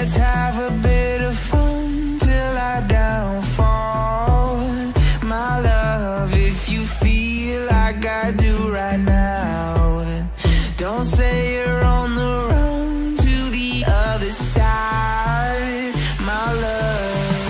Let's have a bit of fun till I downfall. My love, if you feel like I do right now, don't say you're on the run to the other side, my love.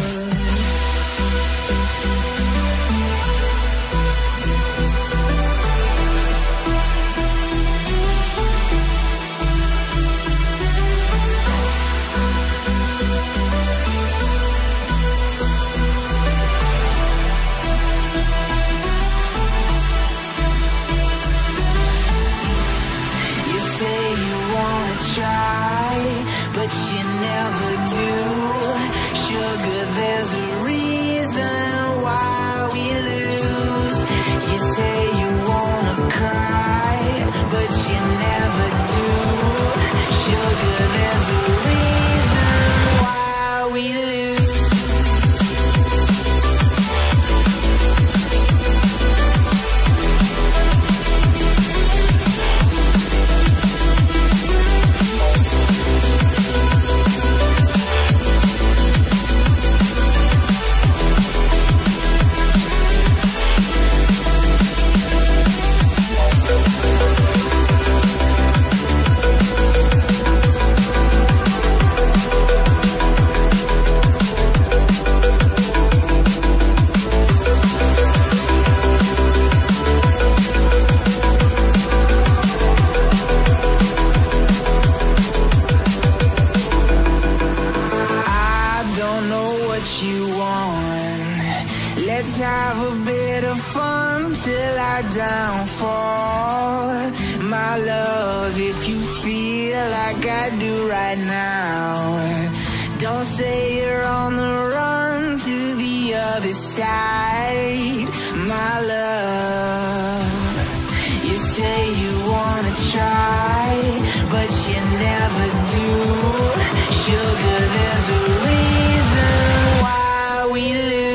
Try, but you never do. Sugar, there's a reason why we lose. You say you wanna cry, but you never do. Sugar, there's a reason why we lose. Let's have a bit of fun till I downfall. My love, if you feel like I do right now, don't say you're on the run to the other side, my love. You say you wanna try, but you never do. Sugar, there's a reason why we lose.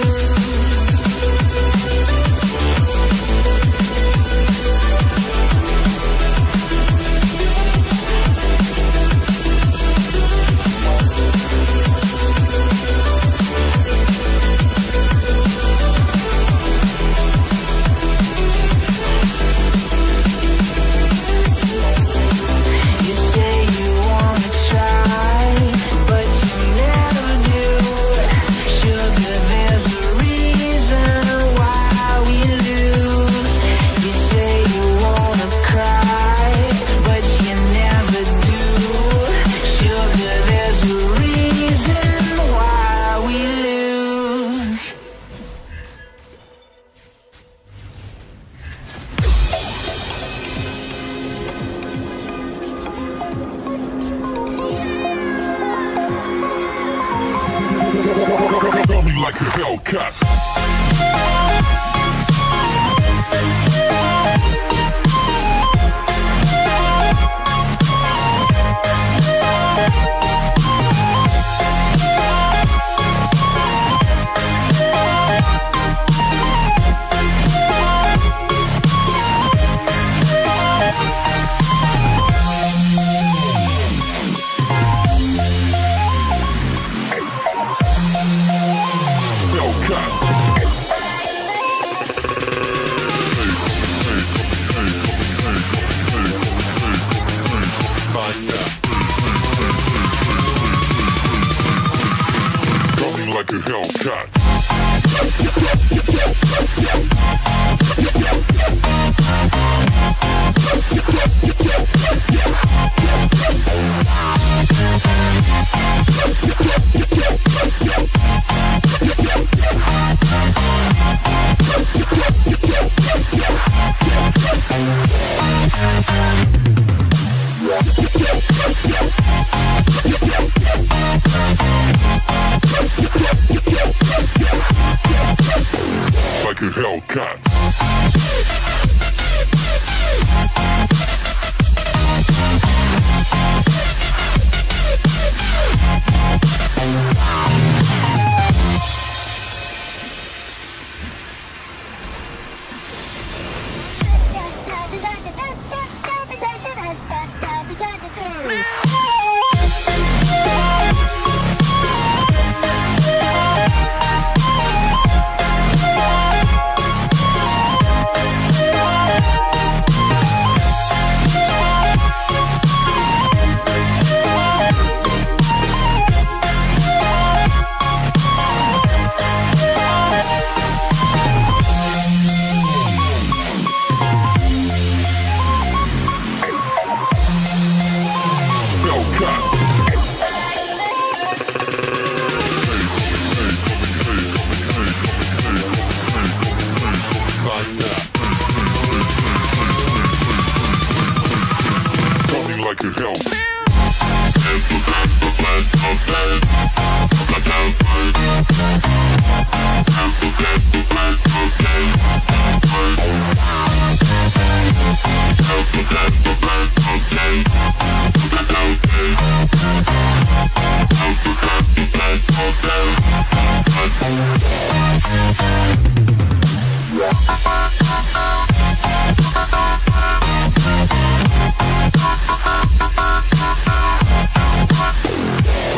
Like a Hellcat. Coming like a Hellcat. Like a Hellcat.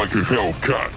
like a Hellcat.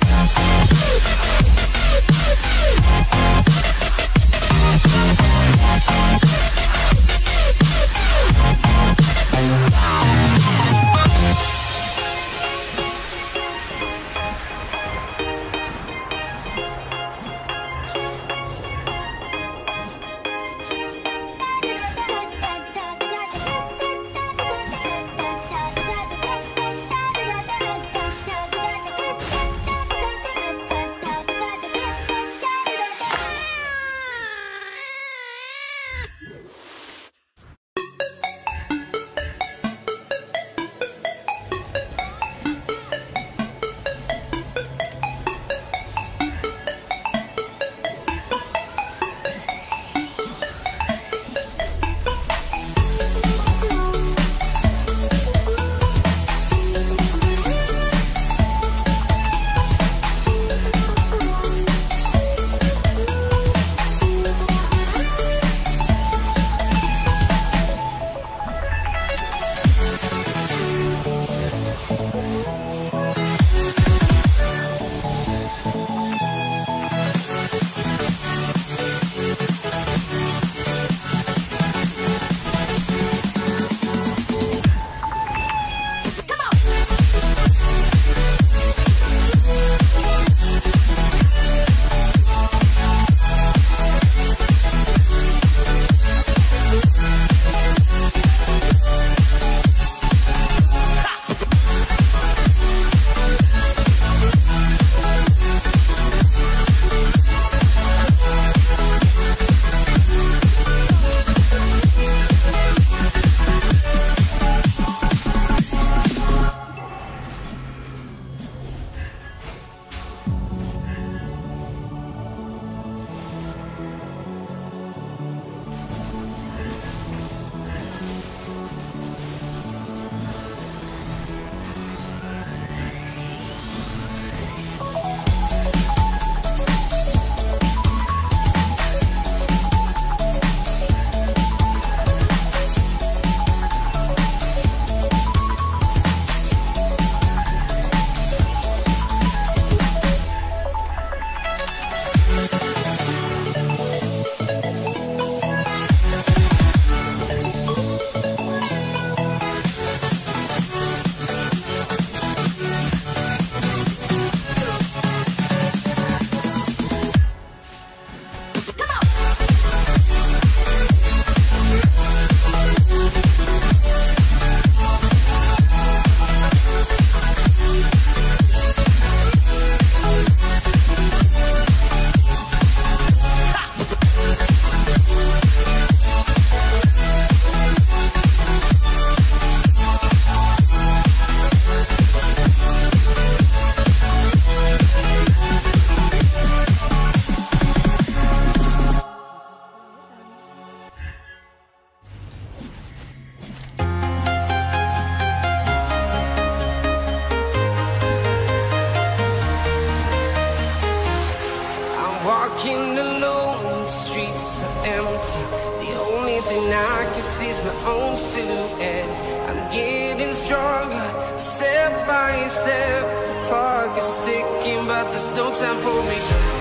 Walking alone, the streets are empty. The only thing I can see is my own silhouette. I'm getting stronger, step by step. The clock is ticking, but there's no time for me.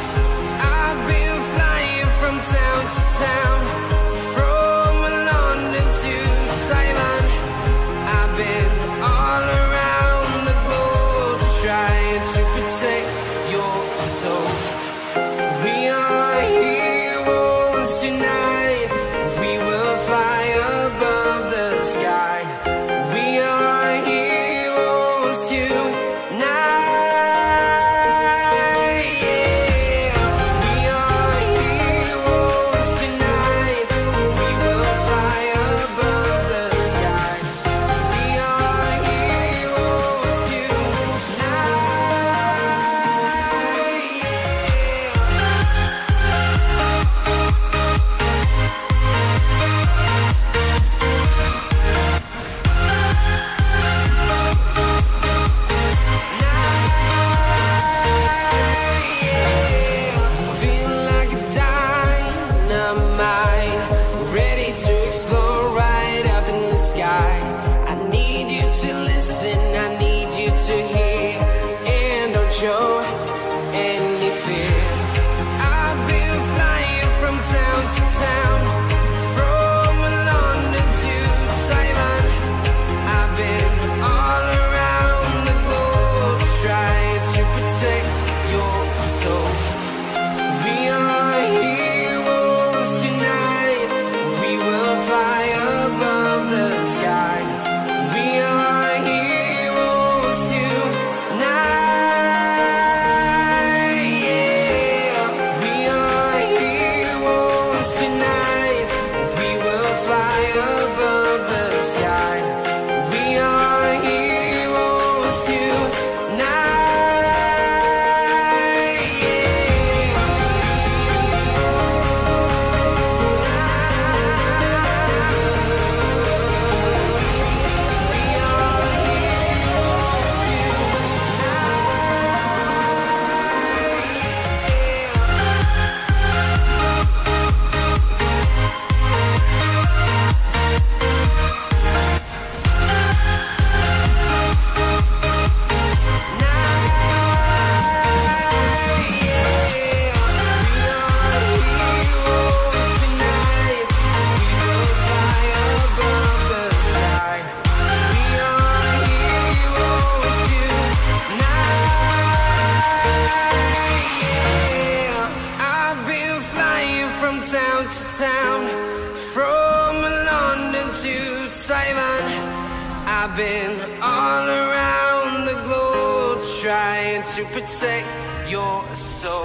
I've been flying from town to town, from London to Taiwan. I've been all around the globe, trying to protect your soul. We are heroes tonight. We will fly above the sky. We are heroes tonight. Yeah. We are heroes tonight. We will fly above the sky. We are heroes tonight. show any fear. I've been flying from town to town, from London to Taiwan. I've been all around the globe trying to protect your soul. We are heroes tonight. We will fly above the sky. We are heroes tonight. Yeah. We are heroes tonight. We will fly above the sky. We are heroes tonight. Town to town, from London to Taiwan. I've been all around the globe trying to protect your soul.